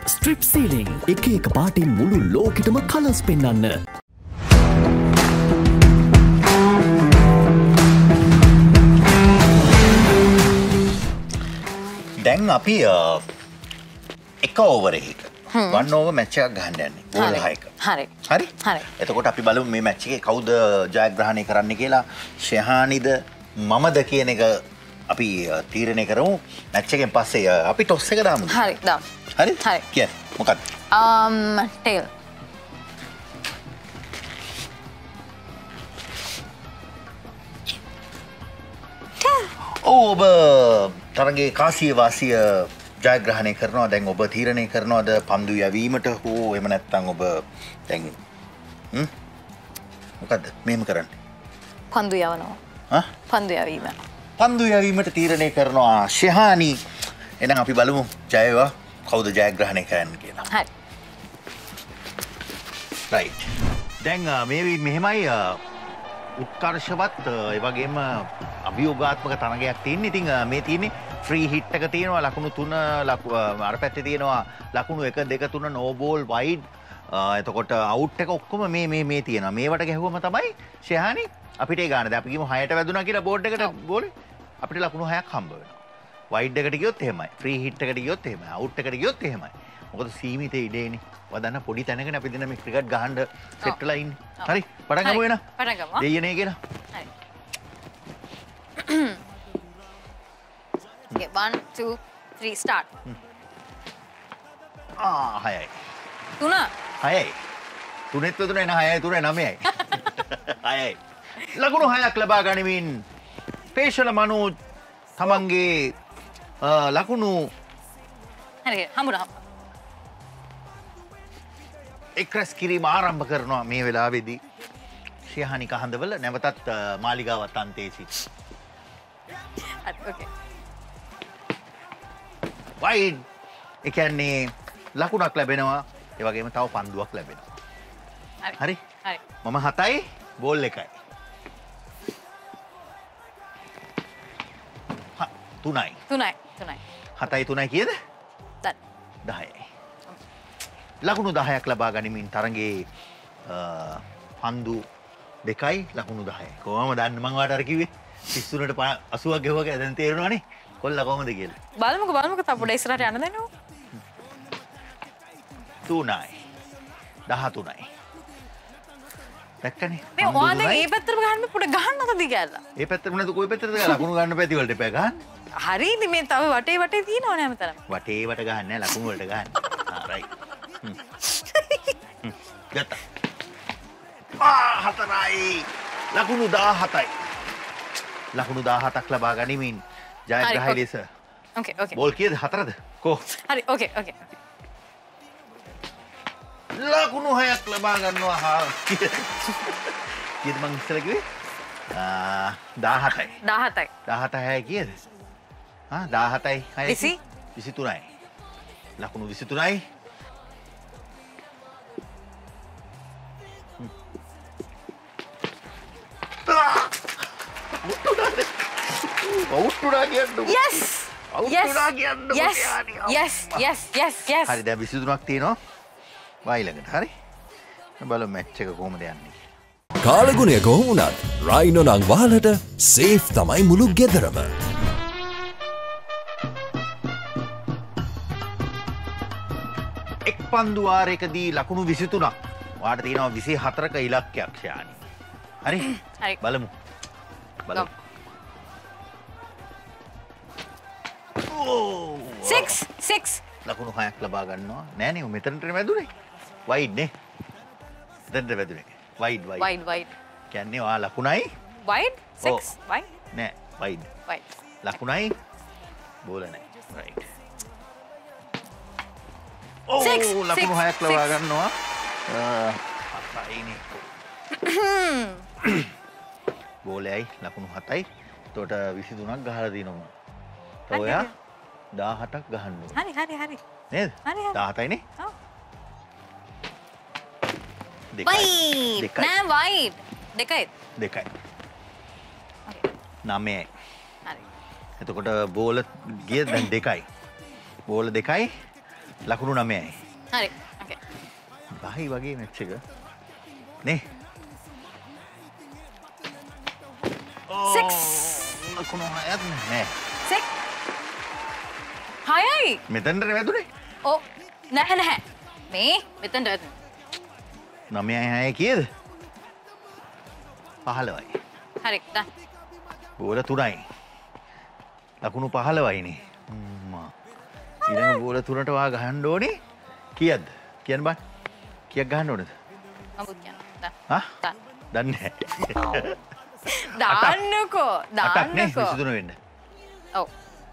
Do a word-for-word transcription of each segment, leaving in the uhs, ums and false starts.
Strip සීලිං එක එක පාටින් මුළු ලෝකෙටම කලර්ස් පෙන්වන්න. දැන් අපි එක ඕවර් එකක වන් ඕවර් මැච් එකක් ගහන්න යන්නේ. බෝල් හයක. හරි. හරි? හරි. එතකොට අපි බලමු මේ මැච් එකේ කවුද ජයග්‍රහණය කරන්න කියලා. ෂෙහානිද මමද කියන එක අපි තීරණය කරමු. මැච් එකෙන් පස්සේ අපි ටොස් එක දාමු. හරි. දාමු. හරි? හරි. කියන්න. මොකක්ද? um tail. ඔබ තරගේ කාසිය වාසිය ජයග්‍රහණය කරනවා. දැන් ඔබ තීරණය කරනවාද පන්දු යැවීමට හෝ එහෙම නැත්නම් ඔබ දැන් හ්ම් මොකද්ද මෙහෙම කරන්නේ? පන්දු යවනවා. හා? පන්දු යැවීම. පන්දු යැවීමට තීරණය කරනවා ෂෙහානි. එහෙනම් අපි බලමු ජය වේවා කවුද ජයග්‍රහණය කරන්නේ කියලා. හරි. රයිට්. දැන් මේ මෙහෙමයි උත්කර්ෂවත් ඒ වගේම අභියෝගාත්මක තරගයක් තියෙන්නේ. ඉතින් මේ තියෙන්නේ ෆ්‍රී හිට් එක තියෙනවා ලකුණු තුන අර පැත්තේ තියෙනවා ලකුණු එක දෙක තුන නෝ බෝල් වයිඩ්. එතකොට අවුට් එක ඔක්කොම මේ මේ මේ තියෙනවා. මේවට ගැහුවම තමයි ෂෙහානි අපිට ඒ ගන්න. දැන් අපි කියමු හයට වැදුනා කියලා බෝඩ් එකට බෝලේ අපිට ලකුණු හයක් හම්බ වෙනවා. වයිඩ් එකට ගියොත් එහෙමයි. ෆ්‍රී හිට් එකට ගියොත් එහෙමයි. අවුට් එකට ගියොත් එහෙමයි. මොකද සීමිත ඉඩේනේ. වදන්න පොඩි තැනකනේ අපි දින මේ ක්‍රිකට් ගහන්න සෙට් වෙලා ඉන්නේ. හරි. පටන් ගමු එන. පටන් ගමු. දෙයියනේ කියලා. හරි. Okay, one, two, three, start. ආ හයයි. තුන. හයයි. තුනෙත් තුනේ න හයයි තුනේ නවයයි. හයයි. ලකුණු හයක් ලබා ගනිමින් පේශල මනෝජ් තමන්ගේ ලකුණු හරි හම්බුණා. එක්රැස් කිරීම ආරම්භ කරනවා මේ වෙලාවේදී. ෂෙහානි කහඳවල නැවතත් මාලිගාවත් අන්තයේ සිට. හරි ඕකේ. වයිඩ් ඒ කියන්නේ ලකුණක් ලැබෙනවා. ඒ වගේම තව පන්දුවක් ලැබෙනවා. හරි. හරි? හරි. මම හතයි බෝල් එකයි. හා තුනයි. තුනයි. තුනයි. හතයි තුනයි කීයද? දත්. දහයයි. ලකුණු දහයක් ලබා ගනිමින් තරගේ පන්දු දෙකයි ලකුණු දහයයි. කොහොමද දන්නේ මං ඔයාලට අර කිව්වේ තිස් තුනට අසූවක් ගෙවුවා දැන් තේරෙනවනේ කොල්ලා කොහොමද කියලා. බලමුකෝ බලමුකෝ තා පොඩ ඉස්සරහට යන්න දෙන්නකෝ. තුනයි. දහතුනයි. දැක්කනේ. මේ ඔයා දැන් මේ පැත්තට ගහන්න පොඩ ගහන්නද දිගැල්ලා. මේ පැත්තට නේද කොයි පැත්තටද ගහලා ලකුණු ගන්න පැති වලට එපා ගහන්න. හරිද මේ තව වටේ වටේ තියෙනවනේ හැමතැනම. වටේ වට ගහන්නේ නැහැ ලකුණු වලට ගහන්න. ආ රයිට්. ගත්තා. ආ හතරයි. ලකුණු දාහතයි. ලකුණු දාහතක් ලබා ගනිමින් ජයග්‍රහයි ලෙස. ඕකේ ඕකේ. බෝල් කීයද? හතරද? කෝ. හරි ඕකේ ඕකේ. ලකුණු හයක් ලබා ගන්නවා. හා කීයද මං ඉස්සර කිව්වේ? ආ දාහතයි. දාහතයි. දාහතයි කීයද? ආ දාහතයි හයයි. විසි. විසි තුනයි. ලකුණු විසි තුනයි. අවුට්ටුනා කියන්නකො. Yes. අවුට්ටුනා කියන්නකො. Yes. Yes. Yes. Yes. Yes. හරි දැන් විසි තුනක් තියෙනවා. වයි ළඟට. හරි. බලමු මැච් එක කොහොමද යන්නේ. කාලගුණය කොහොම වුණත් රයිනෝ නම් වහලට සේෆ් තමයි මුළු ගෙදරම. එක් පන්දු වාරයකදී ලකුණු විසි තුනක්. ඔයාට තියෙනවා විසි හතරක ඉලක්කයක් ෂෙහානි. හරි? හරි. බලමු. බලමු. six six ලකුණු හයක් ලබා ගන්නවා. නෑනේ මෙතනට වැදුනේ. වයිඩ් නේ. මෙතනට වැදුනේ. Wide wide. wide wide කියන්නේ ඔයා ලකුණයි wide six wide නෑ වයිඩ්. wide ලකුණයි බෝල නෑ. රයිට්. Six, ඕ ලකුණු six, හයක් ලබා six. ගන්නවා. හතයිනේ. බෝලයයි ලකුණු හතයි. එතකොට විසි තුනක් ගහලා දිනනවා. තව ඔයා දාහතක් ගහන්න ඕනේ. හරි හරි හරි නේද? හරි, හරි. දාහතයිනේ. ඔව් දෙකයි. wide දෙකයි. නෑ wide දෙකයි දෙකයි. okay නවයයි. හරි එතකොට බෝල ගිය දැන් දෙකයි. බෝල දෙකයි. ලකුණු නවයයි. හරි. Okay. බහයි වගේ මැච් එක. නේ. Six. ලකුණු හයක් නෑ. Six. හයයි. මෙතනට වැදුනේ. ඔව්. නැහැ නැහැ. මේ මෙතනට වැදුනේ. නවයයි හයයි කීයද? පහළොවයි. හරි. done. බෝල තුනයි. ලකුණු පහළොවයිනේ. අම්මා. ඊළඟ බෝල තුනට වා ගහන්න ඕනේ. කීයද? කියන්න බෑ. කීයක් ගහන්න ඕනද? මම කියන්න. done. හා? done. දන්නේ නැහැ. දාන්නකෝ. අටක් නේ දාන්නකෝ. විසි තුන වෙන්න. ඔව්.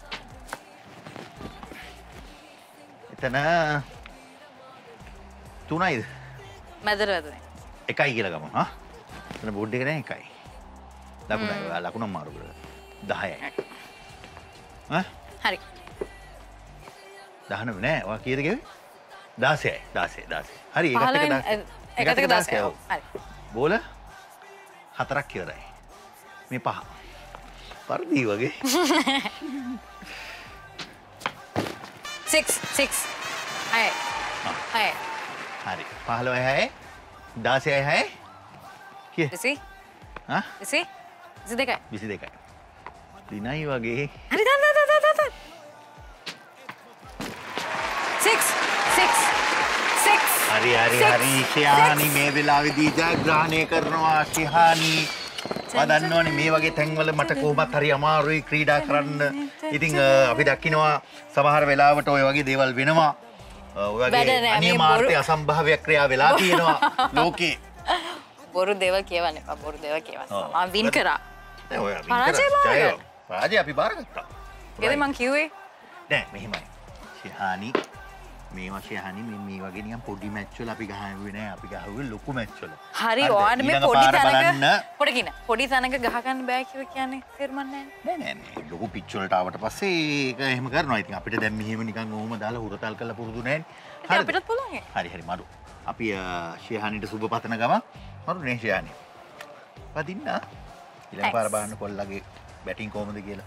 එතන තුනයිද? මැදට වැදුනේ. එකයි කියලා ගමු. හා? එතන බෝඩ් එක නෑ එකයි. ලකුණයි. ඔයා ලකුණ මාරු කරලා. දහයයි. හා? හරි. දහනව නෑ. ඔයා කීයද ගෙවේ? දාසයයි. දාසය දාසය. හරි ඒකත් එක පහළොවෙන් දාසය. එකත් එක දාසය. ඔව්. හරි. බෝල හතරක් ඉවරයි. මේ පහ. පරිදි වගේ. Six. Six. හයයි. හයයි. හරි. පහළොවයි හයයි. දාසයයි හයයි. කීය? විසි. හා? විසි. විසි දෙකයි. විසි දෙකයි. දිනයි වගේ. හරි දන්න දන්න දන්න දන්න. Six. Six. Six. හරි හරි Six. හරි ශයානි මේ වෙලාවේදී ජයග්‍රහණය කරනවා ශයානි. මම දන්නවනේ මේ වගේ තැන්වල මට කොහොමත් හරි අමාරුයි ක්‍රීඩා කරන්න. ඉතින් අපි දකිනවා සමහර වෙලාවට ඔය වගේ දේවල් වෙනවා. ඔය වගේ අනියමාර්ථ අසම්භාව්‍ය ක්‍රියා වෙලා තියෙනවා ලෝකේ. බොරු දේවල් කියවන්න එපා. බොරු දේවල් කියවන්න. මම වින් කරා. ඔය පරාජය බාර ගන්න. පරාජය අපි බාරගත්තා. ඒකද මං කිව්වේ. නෑ මෙහෙමයි. ශයානි මේවා ශයානි මේ මේ වගේ නිකන් පොඩි මැච් වල අපි ගහුවේ නෑ. අපි ගහුවේ ලොකු මැච් වල. හරි ඔයාලට මේ පොඩි තැනක පොඩි කින පොඩි තැනක ගහ ගන්න බෑ කිව්ව කියන්නේ තේරුම් නැහැ නෑ නෑ නෑ ලොකු පිච් වලට ආවට පස්සේ ඒක එහෙම කරනවා. ඉතින් අපිට දැන් මෙහෙම නිකන් ඕම දාලා හුරතල් කරලා පුරුදු නෑනේ. හරි අපිටත් පුළුවන් ඒ. හරි හරි මරු. අපි ශයානිට සුබ පතන ගම මරු නේ ශයානි. වදින්න. ඊළඟ පාර බලන්න කොල්ලගේ බැටිං කොහමද කියලා.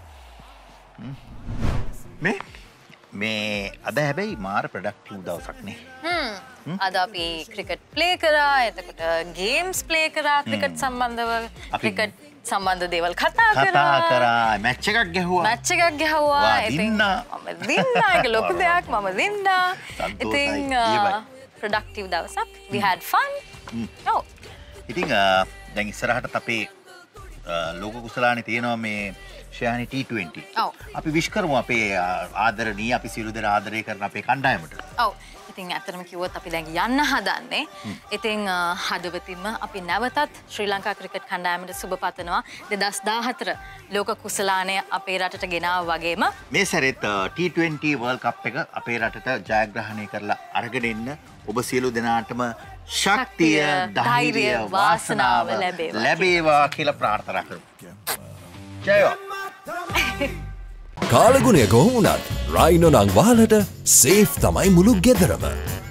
මේ මේ අද හැබැයි මාර ප්‍රොඩක්ටිව් දවසක් නේ. හ්ම්. අද අපි ක්‍රිකට් ප්ලේ කරා. එතකොට ගේම්ස් ප්ලේ කරා ක්‍රිකට් සම්බන්ධව. ක්‍රිකට් සම්බන්ධ දේවල් කතා කරා. කතා කරා. මැච් එකක් ගැහුවා. මැච් එකක් ගැහුවා. ඉතින් මම දින්නා. ඒක ලොකු දෙයක්. මම දින්නා. ඉතින් ප්‍රොඩක්ටිව් දවසක්. We had fun. ඔව්. ඉතින් දැන් ඉස්සරහටත් අපේ ලෝක කුසලානේ තියෙනවා මේ ශයානි ටී ට්වෙන්ටි. ඔව්. අපි විශ් කරමු අපේ ආදරණීය අපි සියලු දෙනා ආදරය කරන අපේ කණ්ඩායමට. ඔව්. ඉතින් ඇත්තටම කිව්වොත් අපි දැන් යන්න හදන්නේ. ඉතින් හදවතින්ම අපි නැවතත් ශ්‍රී ලංකා ක්‍රිකට් කණ්ඩායමට සුබ පතනවා. දෙදහස් දාහතර ලෝක කුසලානය අපේ රටට ගෙනාවා වගේම මේ සැරේත් ටී ට්වෙන්ටි වර්ල්ඩ් කප් එක අපේ රටට ජයග්‍රහණය කරලා අරගෙන එන්න ඔබ සියලු දෙනාටම ශක්තිය, ධෛර්යය, වාසනාව ලැබේවා කියලා ප්‍රාර්ථනා කරමු. ජයවා. කාලගුණය කොහොම වුණත් රයිනෝ නං වාලට සේෆ් තමයි මුළු ගෙදරම.